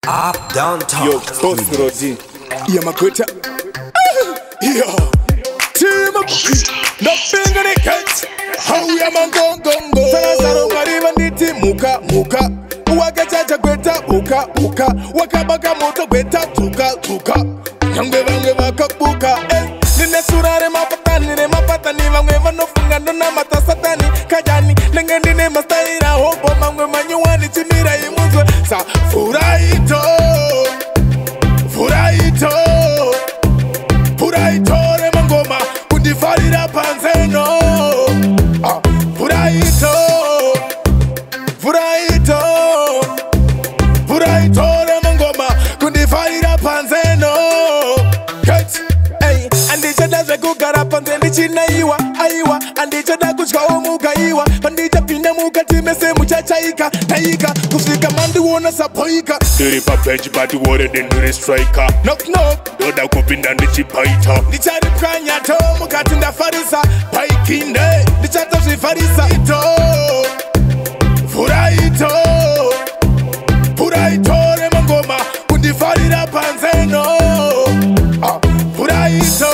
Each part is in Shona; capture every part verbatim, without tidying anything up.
Up, down, top. Yo, boss Rodin. Yeah, my quota. Yo, team up. Nothing on the cat. How we am go go go. Sara mariva nditi muka muka. Waka chacha kweta buka buka. Waka baka moto kweta tuka tuka. Nyangwe vange baka buka. Eh, nine surare mapata nine mapata ni vange vano funga nona mata satani kajani. Nenge nine mastaira hopo mangwe manyuani chimira imuzwe. Sa furaito, furaito, furaito re mangoma kundifarira panzeno. Ah, furaito, furaito, furaito re mangoma kundifarira panzeno. Cut, hey, andisha daze kugara panzeni china iwa, aiwa, andisha dakuchka omuka iwa, andisha pina muka timese muchachaika, taika, kufika mandi wona sapoika. Diri pa bench bati wore dendure striker. Knock knock, doda kupinda ndichi paita. Ndichari pranya to mukati nda farisa, paikinde, ndichata zifarisa. Ito, furaito, furaito re mangoma, kundifarira panzeno. Ah, furaito,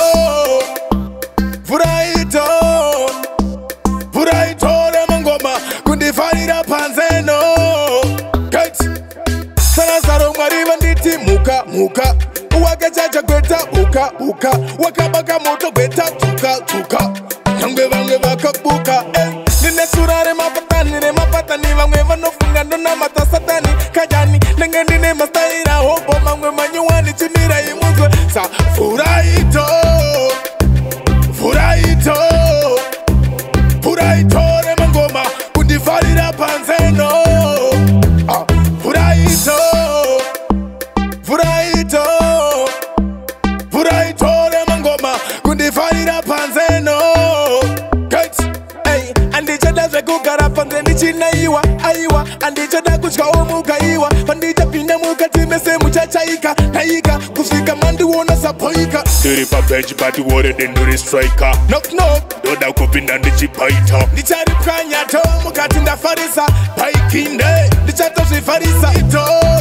furaito, furaito re mangoma, kundifarira panzeno. Sara sara mariva nditi muka muka. Waka chacha kweta buka buka. Waka baka moto kweta tuka tuka. Nyangwe vange baka buka. Eh, nine surare mapata nine mapata ni vange vano funga nona mata satani kajani. Nenge nine mastaira hopo mangwe manyuani chimira imuzwe. Sa furaito, furaito, furaito re mangoma kundifarira panzeno. Ah, furaito, furaito, furaito re mangoma kundifarira panzeno. Cut, hey, andicha daze kugara panzeni china iwa, aiwa, andicha dakuchka omuka iwa, andicha pina muka timese muchachaika, taika, kufika mandi wona sapoika. Diri pa bench bati wore dendure striker. Knock knock, doda kupinda ndichi paita. Ndichari pranya to mukati nda farisa, paikinde, ndichata zifarisa. Ito,